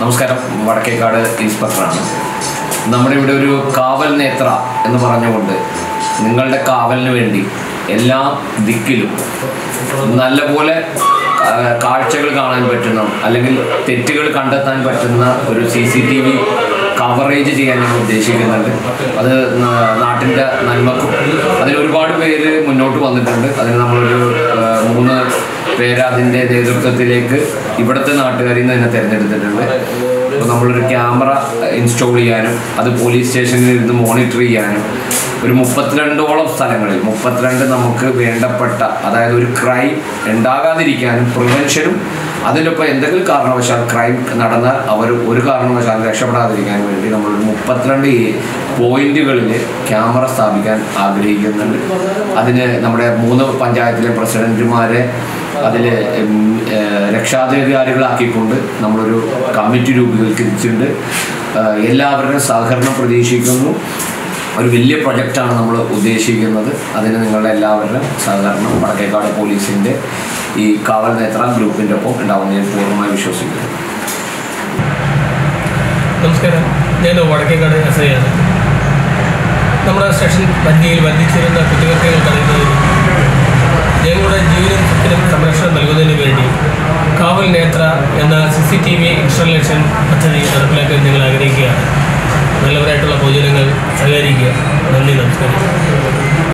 നമസ്കാരം, വടക്കേക്കാട് ഇൻസ്പെക്ടറാണ്. നമ്മുടെ ഇവിടെ ഒരു കാവൽ നേത്ര എന്ന് പറഞ്ഞുകൊണ്ട് നിങ്ങളുടെ കാവലിന് വേണ്ടി എല്ലാ ദിക്കിലും നല്ലപോലെ കാഴ്ചകൾ കാണാൻ പറ്റുന്ന അല്ലെങ്കിൽ തെറ്റുകൾ കണ്ടെത്താൻ പറ്റുന്ന ഒരു CCTV കവറേജ് ചെയ്യാൻ ഞാൻ ഉദ്ദേശിക്കുന്നുണ്ട്. അത് നാട്ടിൻ്റെ നന്മക്കും അതിൽ ഒരുപാട് പേര് മുന്നോട്ട് വന്നിട്ടുണ്ട്. അതിന് നമ്മളൊരു 3 പേര് അതിൻ്റെ നേതൃത്വത്തിലേക്ക് ഇവിടുത്തെ നാട്ടുകാരിൽ നിന്ന് തന്നെ തിരഞ്ഞെടുത്തിട്ടുണ്ട്. അപ്പോൾ നമ്മളൊരു ക്യാമറ ഇൻസ്റ്റോൾ ചെയ്യാനും അത് പോലീസ് സ്റ്റേഷനിൽ ഇരുന്ന് മോണിറ്റർ ചെയ്യാനും ഒരു 32ഓളം സ്ഥലങ്ങളിൽ 32 നമുക്ക് വേണ്ടപ്പെട്ട, അതായത് ഒരു ക്രൈം ഉണ്ടാകാതിരിക്കാനും പ്രിവെൻഷനും അതിലൊപ്പം എന്തെങ്കിലും കാരണവശാൽ ക്രൈം നടന്നാൽ അവർ ഒരു കാരണവശാലും രക്ഷപ്പെടാതിരിക്കാൻ വേണ്ടി നമ്മളൊരു 32 പോയിന്റുകളിൽ ക്യാമറ സ്ഥാപിക്കാൻ ആഗ്രഹിക്കുന്നുണ്ട്. അതിന് നമ്മുടെ 3 പഞ്ചായത്തിലെ പ്രസിഡന്റുമാരെ അതിൽ രക്ഷാധികാരികളാക്കിക്കൊണ്ട് നമ്മളൊരു കമ്മിറ്റി രൂപീകരിച്ചിട്ടുണ്ട്. എല്ലാവരുടെയും സഹകരണം പ്രതീക്ഷിക്കുന്നു. ഒരു വലിയ പ്രൊജക്റ്റാണ് നമ്മൾ ഉദ്ദേശിക്കുന്നത്. അതിന് നിങ്ങളുടെ എല്ലാവരുടെയും സഹകരണം വടക്കേക്കാട് പോലീസിൻ്റെ ഈ കാവൽ നേത്ര ഗ്രൂപ്പിൻ്റെ ഒപ്പം ഉണ്ടാവുമെന്ന് ഞാൻ പൂർണ്ണമായി വിശ്വസിക്കുന്നു. നമസ്കാരം, ഞാൻ വടക്കേക്കാട് SI ആണ്. നമ്മുടെ സ്റ്റേഷൻ പരിധിയിൽ വർദ്ധിച്ചിരുന്ന കുറ്റകൃത്യങ്ങൾ തടയുന്നതിനും ഞങ്ങളുടെ ജീവനും സ്വത്തിനും സംരക്ഷണം നൽകുന്നതിന് വേണ്ടി കാവൽ നേത്ര എന്ന CCTV ഇൻസ്റ്റലേഷൻ പദ്ധതി നടപ്പിലാക്കാൻ ഞങ്ങൾ ആഗ്രഹിക്കുകയാണ്. നല്ലവരായിട്ടുള്ള പൊതുജനങ്ങൾ സഹകരിക്കുക. നന്ദി, നമസ്കാരം.